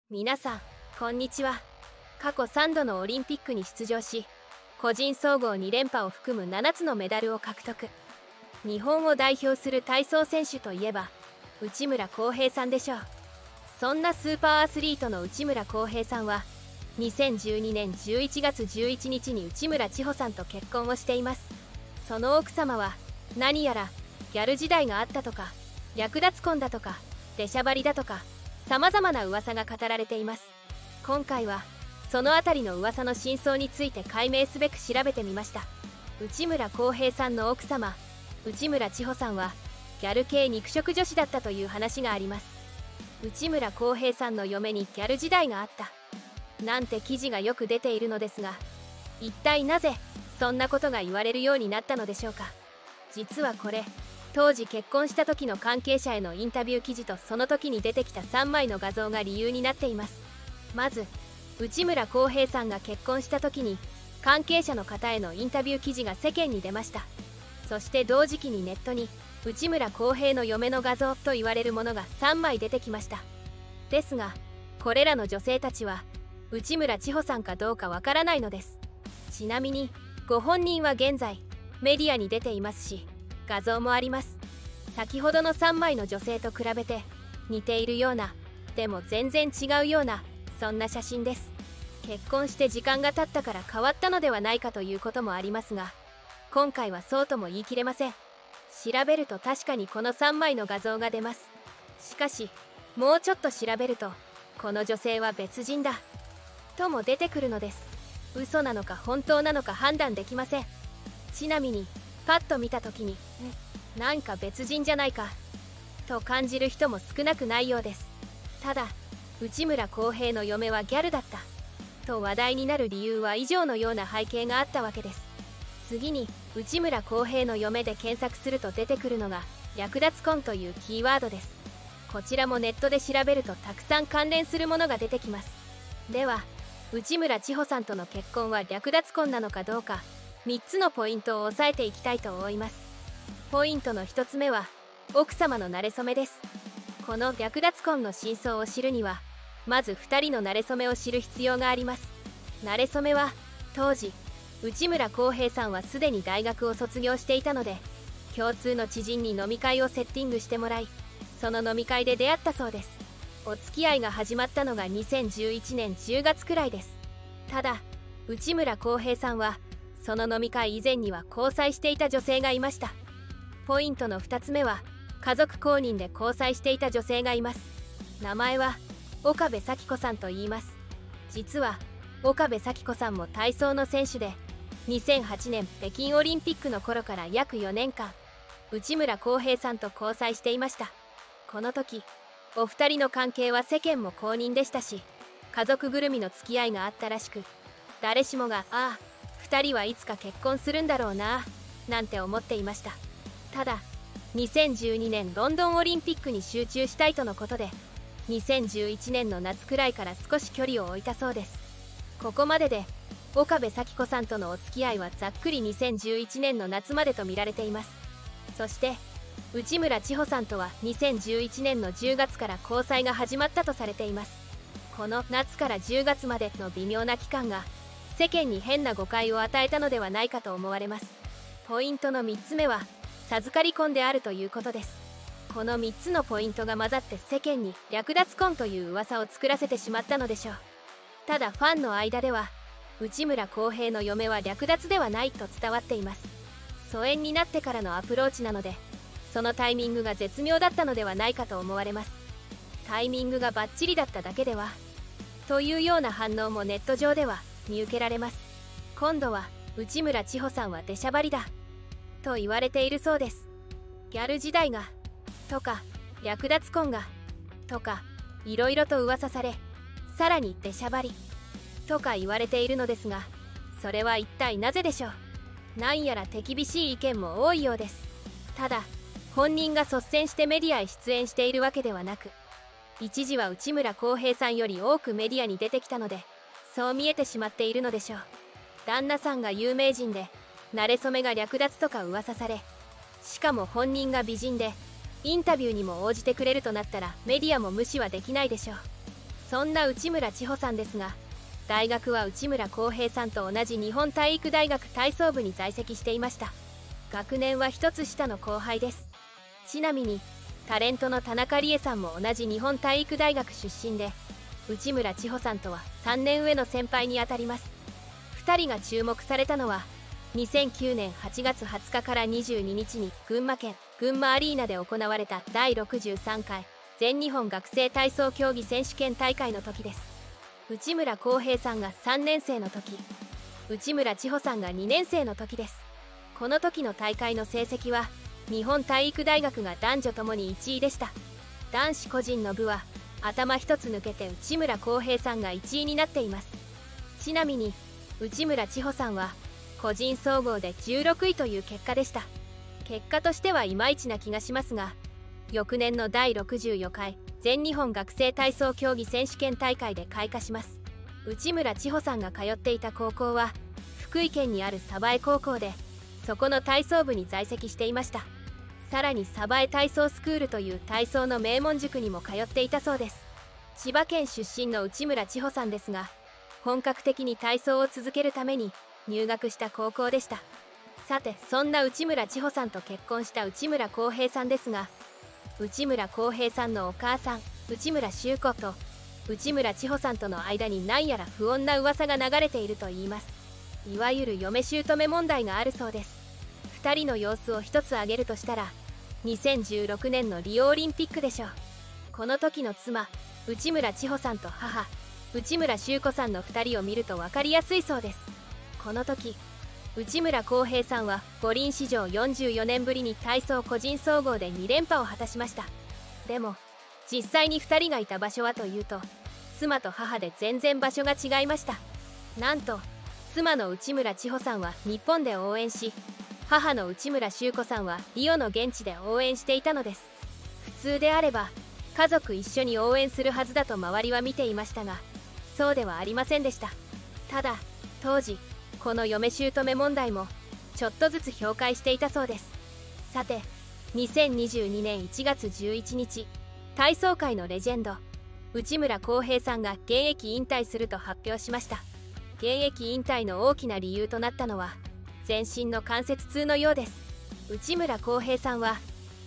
皆さんこんにちは。過去3度のオリンピックに出場し、個人総合2連覇を含む7つのメダルを獲得。日本を代表する体操選手といえば内村航平さんでしょう。そんなスーパーアスリートの内村航平さんは2012年11月11日に内村千穂さんと結婚をしています。その奥様は何やらギャル時代があったとか、略奪婚だとか、出しゃばりだとか、さまざまな噂が語られています。今回はそのあたりの噂の真相について解明すべく調べてみました。内村航平さんの奥様内村千穂さんはギャル系肉食女子だったという話があります。内村航平さんの嫁にギャル時代があったなんて記事がよく出ているのですが、一体なぜそんなことが言われるようになったのでしょうか。実はこれ、当時結婚した時の関係者へのインタビュー記事とその時に出てきた3枚の画像が理由になっています。まず内村航平さんが結婚した時に関係者の方へのインタビュー記事が世間に出ました。そして同時期にネットに内村航平の嫁の画像と言われるものが3枚出てきました。ですがこれらの女性たちは内村千穂さんかどうかわからないのです。ちなみにご本人は現在メディアに出ていますし、画像もあります。先ほどの3枚の女性と比べて似ているような、でも全然違うような、そんな写真です。結婚して時間が経ったから変わったのではないかということもありますが、今回はそうとも言い切れません。調べると確かにこの3枚の画像が出ます。しかしもうちょっと調べるとこの女性は別人だとも出てくるのです。嘘なのか本当なのか判断できません。ちなみにパッと見た時になんか別人じゃないかと感じる人も少なくないようです。ただ内村航平の嫁はギャルだったと話題になる理由は以上のような背景があったわけです。次に内村航平の嫁で検索すると出てくるのが略奪婚というキーワードです。こちらもネットで調べるとたくさん関連するものが出てきます。では内村千穂さんとの結婚は略奪婚なのかどうか、3つのポイントを押さえていきたいと思います。ポイントの1つ目は奥様の馴れ初めです。この略奪婚の真相を知るにはまず2人の馴れ初めを知る必要があります。馴れ初めは当時内村航平さんはすでに大学を卒業していたので、共通の知人に飲み会をセッティングしてもらい、その飲み会で出会ったそうです。お付き合いが始まったのが2011年10月くらいです。ただ内村航平さんはその飲み会以前には交際していた女性がいました。ポイントの2つ目は家族公認で交際していた女性がいます。名前は岡部咲子さんと言います。実は岡部咲子さんも体操の選手で、2008年北京オリンピックの頃から約4年間内村航平さんと交際していました。この時お二人の関係は世間も公認でしたし、家族ぐるみの付き合いがあったらしく、誰しもがああ2人はいつか結婚するんだろうななんて思っていました。ただ2012年ロンドンオリンピックに集中したいとのことで、2011年の夏くらいから少し距離を置いたそうです。ここまでで岡部咲子さんとのお付き合いはざっくり2011年の夏までと見られています。そして内村千穂さんとは2011年の10月から交際が始まったとされています。この夏から10月までの微妙な期間が世間に変な誤解を与えたのではないかと思われます。ポイントの3つ目は授かり婚であるということです。この3つのポイントが混ざって世間に略奪婚という噂を作らせてしまったのでしょう。ただファンの間では内村航平の嫁は略奪ではないと伝わっています。疎遠になってからのアプローチなので、そのタイミングが絶妙だったのではないかと思われます。タイミングがバッチリだっただけではというような反応もネット上では見受けられます。今度は内村千穂さんは出しゃばりだと言われているそうです。ギャル時代がとか略奪婚がとかいろいろと噂され、さらに出しゃばりとか言われているのですが、それは一体なぜでしょう。なんやら手厳しい意見も多いようです。ただ本人が率先してメディアへ出演しているわけではなく、一時は内村航平さんより多くメディアに出てきたので、そう見えてしまっているのでしょう。旦那さんが有名人で馴れ初めが略奪とか噂され、しかも本人が美人でインタビューにも応じてくれるとなったらメディアも無視はできないでしょう。 そんな内村千穂さんですが、大学は内村航平さんと同じ日本体育大学体操部に在籍していました。学年は1つ下の後輩です。ちなみにタレントの田中理恵さんも同じ日本体育大学出身で、内村千穂さんとは3年上の先輩にあたります。2人が注目されたのは2009年8月20日から22日に群馬県群馬アリーナで行われた第63回全日本学生体操競技選手権大会の時です。内村航平さんが3年生の時、内村千穂さんが2年生の時です。この時の大会の成績は日本体育大学が男女ともに1位でした。男子個人の部は頭一つ抜けて内村航平さんが1位になっています。ちなみに内村千穂さんは個人総合で16位という結果でした。結果としてはいまいちな気がしますが、翌年の第64回全日本学生体操競技選手権大会で開花します。内村千穂さんが通っていた高校は福井県にある鯖江高校で、そこの体操部に在籍していました。さらに鯖江体操スクールという体操の名門塾にも通っていたそうです。千葉県出身の内村千穂さんですが、本格的に体操を続けるために入学した高校でした。さて、そんな内村千穂さんと結婚した内村航平さんですが、内村航平さんのお母さん内村秀子と内村千穂さんとの間に何やら不穏な噂が流れているといいます。いわゆる嫁姑問題があるそうです。2人の様子を一つ挙げるとしたら2016年のリオオリンピックでしょう。この時の妻内村千穂さんと母内村秀子さんの2人を見ると分かりやすいそうです。この時内村航平さんは五輪史上44年ぶりに体操個人総合で2連覇を果たしました。でも実際に2人がいた場所はというと、妻と母で全然場所が違いました。なんと妻の内村千穂さんは日本で応援し、母の内村秀子さんはリオの現地で応援していたのです。普通であれば家族一緒に応援するはずだと周りは見ていましたが、そうではありませんでした。ただ当時この嫁姑問題もちょっとずつ氷解していたそうです。さて、2022年1月11日、体操界のレジェンド内村航平さんが現役引退すると発表しました。現役引退の大きな理由となったのは全身の関節痛のようです。内村航平さんは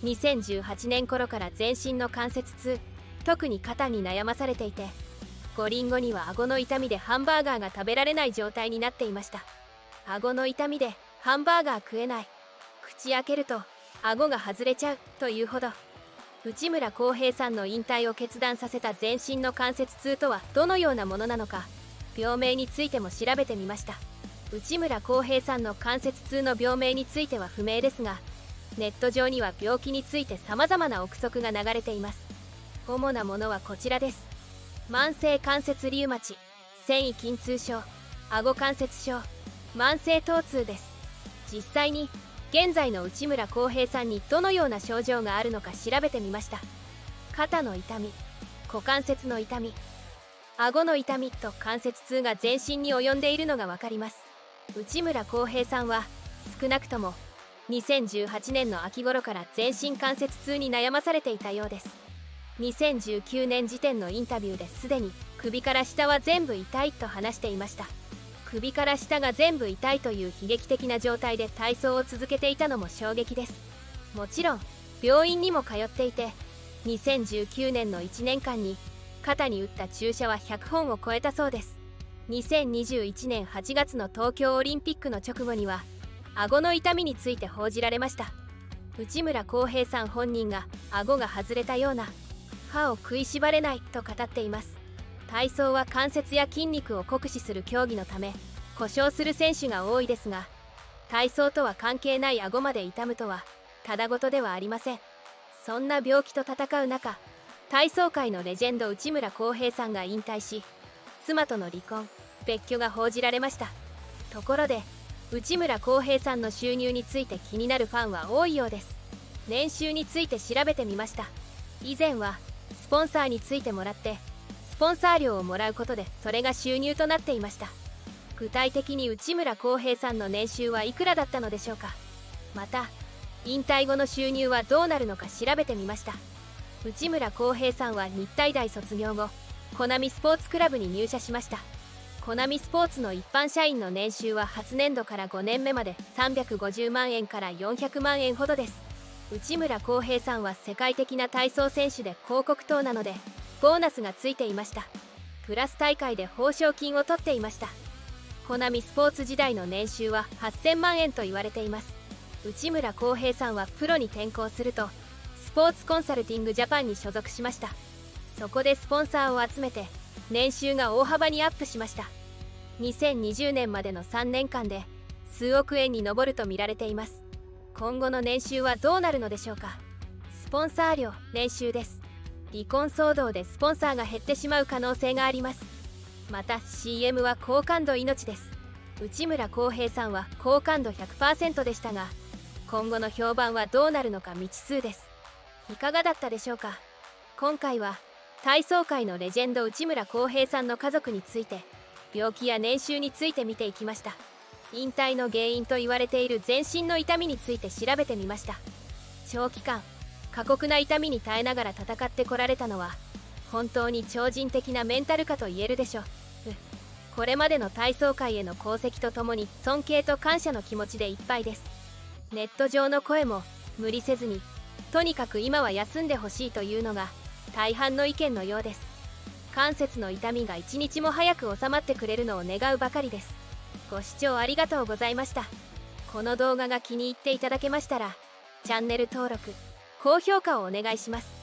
2018年頃から全身の関節痛、特に肩に悩まされていて、五輪後には顎の痛みでハンバーガーが食べられない状態になっていました。顎の痛みでハンバーガー食えない、口開けると顎が外れちゃうというほど。内村航平さんの引退を決断させた全身の関節痛とはどのようなものなのか、病名についても調べてみました。内村航平さんの関節痛の病名については不明ですが、ネット上には病気について様々な憶測が流れています。主なものはこちらです。慢性関節リウマチ、線維筋痛症、顎関節症、慢性疼痛です。実際に現在の内村航平さんにどのような症状があるのか調べてみました。肩の痛み、股関節の痛み、顎の痛みと関節痛が全身に及んでいるのが分かります。内村航平さんは少なくとも2018年の秋頃から全身関節痛に悩まされていたようです。2019年時点のインタビューですでに首から下は全部痛いと話していました。首から下が全部痛いという悲劇的な状態で体操を続けていたのも衝撃です。もちろん病院にも通っていて、2019年の1年間に肩に打った注射は100本を超えたそうです。2021年8月の東京オリンピックの直後には顎の痛みについて報じられました。内村航平さん本人が顎が外れたような、歯を食いしばれないと語っています。体操は関節や筋肉を酷使する競技のため故障する選手が多いですが、体操とは関係ない顎まで痛むとはただごとではありません。そんな病気と戦う中、体操界のレジェンド内村航平さんが引退し、妻との離婚、別居が報じられました。ところで内村航平さんの収入について気になるファンは多いようです。年収について調べてみました。以前はスポンサーについてもらってスポンサー料をもらうことでそれが収入となっていました。具体的に内村航平さんの年収はいくらだったのでしょうか。また引退後の収入はどうなるのか調べてみました。内村航平さんは日体大卒業後コナミスポーツクラブに入社しました。コナミスポーツの一般社員の年収は初年度から5年目まで350万円から400万円ほどです。内村航平さんは世界的な体操選手で広告塔なのでボーナスがついていました。プラス大会で報奨金を取っていました。コナミスポーツ時代の年収は8000万円と言われています。内村航平さんはプロに転向するとスポーツコンサルティングジャパンに所属しました。そこでスポンサーを集めて年収が大幅にアップしました。2020年までの3年間で数億円に上ると見られています。今後の年収はどうなるのでしょうか。スポンサー料、年収です。離婚騒動でスポンサーが減ってしまう可能性があります。また CM は好感度命です。内村航平さんは好感度 100% でしたが、今後の評判はどうなるのか未知数です。いかがだったでしょうか。今回は体操界のレジェンド内村航平さんの家族について、病気や年収について見ていきました。引退の原因と言われている全身の痛みについて調べてみました。長期間過酷な痛みに耐えながら戦ってこられたのは本当に超人的なメンタルかと言えるでしょう。これまでの体操界への功績とともに尊敬と感謝の気持ちでいっぱいです。ネット上の声も無理せずにとにかく今は休んでほしいというのが大半の意見のようです。関節の痛みが一日も早く収まってくれるのを願うばかりです。ご視聴ありがとうございました。この動画が気に入っていただけましたらチャンネル登録、高評価をお願いします。